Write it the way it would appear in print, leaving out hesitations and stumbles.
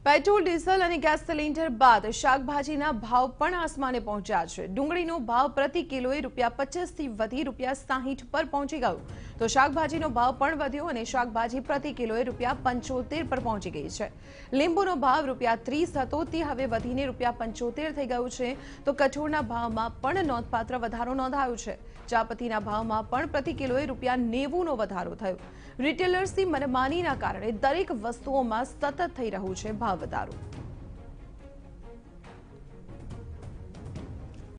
Petrol diesel અને gas cylinder બાદ શાકભાજીના ભાવ પણ આસમાને પહોંચ્યા છે। ડુંગળીનો ભાવ પ્રતિ કિલોએ ₹25 થી વધી ₹60 પર પહોંચી ગયો તો શાકભાજીનો ભાવ પણ વધ્યો અને શાકભાજી પ્રતિ કિલોએ ₹75 પર પહોંચી ગઈ છે। લીંબુનો ભાવ ₹30 હતો તે હવે વધીને ₹75 થઈ ગયો છે તો કઠોળના ભાવમાં પણ નોંધપાત્ર વધારો નોંધાયો છે। ચાપતીના ભાવમાં પણ પ્રતિ કિલોએ ₹90નો વધારો થયો। રિટેલર્સની મનમાનીના કારણે દરેક વસ્તુઓમાં સતત થઈ રહ્યું છે ભાવ વધારો।